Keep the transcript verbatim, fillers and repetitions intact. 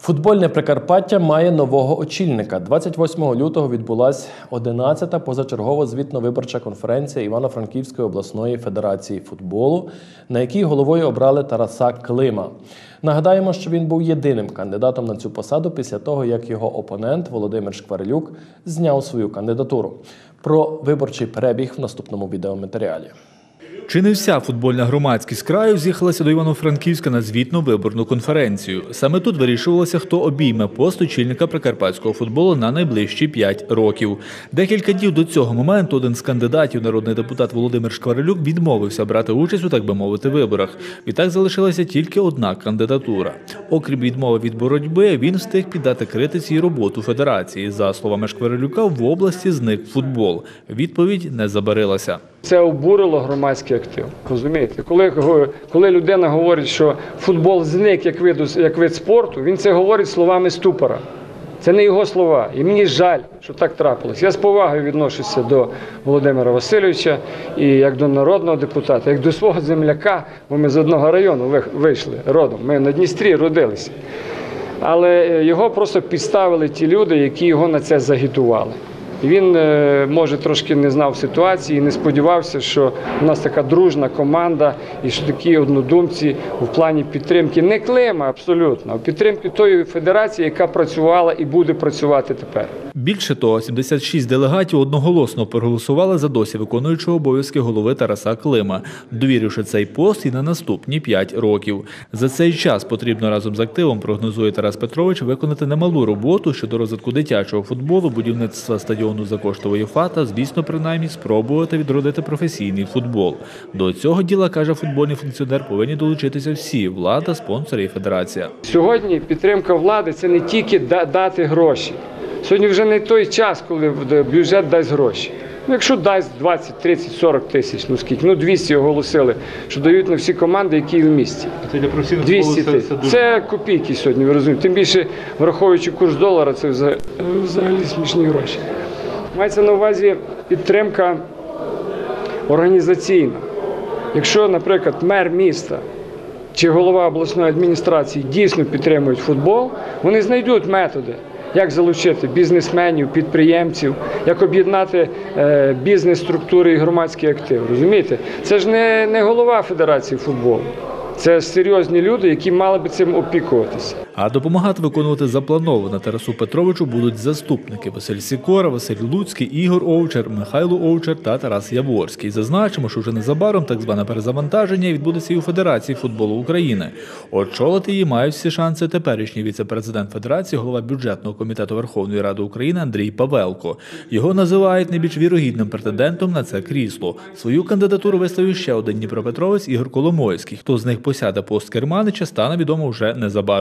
Футбольне Прикарпаття має нового очільника. двадцять восьмого лютого відбулася одинадцята позачергова звітно-виборча конференція Івано-Франківської обласної федерації футболу, на якій головою обрали Тараса Клима. Нагадаємо, що він був єдиним кандидатом на цю посаду після того, як його опонент Володимир Шкварилюк зняв свою кандидатуру. Про виборчий перебіг в наступному відеоматеріалі. Чи не вся футбольна громадськість краю з'їхалася до Івано-Франківська на звітно-виборну конференцію. Саме тут вирішувалося, хто обійме пост очільника прикарпатського футболу на найближчі п'ять років. Декілька днів до цього моменту один з кандидатів, народний депутат Володимир Шкварилюк, відмовився брати участь у, так би мовити, виборах. Відтак залишилася тільки одна кандидатура. Окрім відмови від боротьби, він встиг піддати критиці й роботу федерації. За словами Шкварилюка, в області зник футбол. Відповідь не забарилася. Це обурило громадський актив, розумієте? Коли, коли людина говорить, що футбол зник як вид, як вид спорту, він це говорить словами ступора. Це не його слова. І мені жаль, що так трапилось. Я з повагою відношуся до Володимира Васильовича і як до народного депутата, як до свого земляка, бо ми з одного району вийшли родом, ми на Дністрі родилися. Але його просто підставили ті люди, які його на це загітували. Він, може, трошки не знав ситуації і не сподівався, що у нас така дружна команда і що такі однодумці в плані підтримки не Клима абсолютно, а підтримки тої федерації, яка працювала і буде працювати тепер. Більше того, сімдесят шість делегатів одноголосно проголосували за досі виконуючого обов'язки голови Тараса Клима, довіривши цей пост і на наступні п'ять років. За цей час потрібно разом з активом, прогнозує Тарас Петрович, виконати немалу роботу щодо розвитку дитячого футболу, будівництва стадіону за кошти УЄФА та, звісно, принаймні спробувати відродити професійний футбол. До цього діла, каже футбольний функціонер, повинні долучитися всі – влада, спонсори і федерація. Сьогодні підтримка влади – це не тільки дати гроші. Сьогодні вже не той час, коли бюджет дасть гроші. Ну, якщо дасть двадцять, тридцять, сорок тисяч, ну скільки, ну двісті оголосили, що дають на всі команди, які в місті. двісті тисяч. Це копійки сьогодні, ви розумієте. Тим більше, враховуючи курс долара, це взагалі, взагалі смішні гроші. Мається на увазі підтримка організаційна. Якщо, наприклад, мер міста чи голова обласної адміністрації дійсно підтримують футбол, вони знайдуть методи, як залучити бізнесменів, підприємців, як об'єднати е, бізнес-структури і громадський актив. Розумієте? Це ж не, не голова Федерації футболу. Це серйозні люди, які мали би цим опікуватися. А допомагати виконувати заплановане Тарасу Петровичу будуть заступники Василь Сікора, Василь Луцький, Ігор Овчар, Михайло Овчар та Тарас Яворський. Зазначимо, що вже незабаром так зване перезавантаження відбудеться і у Федерації футболу України. Очолити її мають всі шанси теперішній віце-президент Федерації, голова бюджетного комітету Верховної Ради України Андрій Павелко. Його називають найбільш вірогідним претендентом на це крісло. Свою кандидатуру виставив ще один дніпропетровець Ігор Коломойський. Хто з них посяде пост керманича, стане відомо вже незабаром.